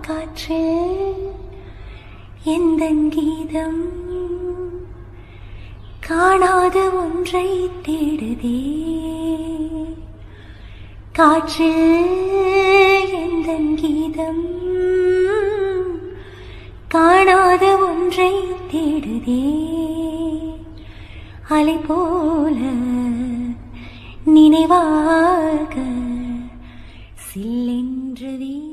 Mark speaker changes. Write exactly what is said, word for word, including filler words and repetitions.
Speaker 1: காற்று எந்தன் கீதம் காணாத ஒன்றை தேடுதே காற்று எந்தன் கீதம் காணாத ஒன்றை தேடுதே அலை போல நினைவாக சில்லென்று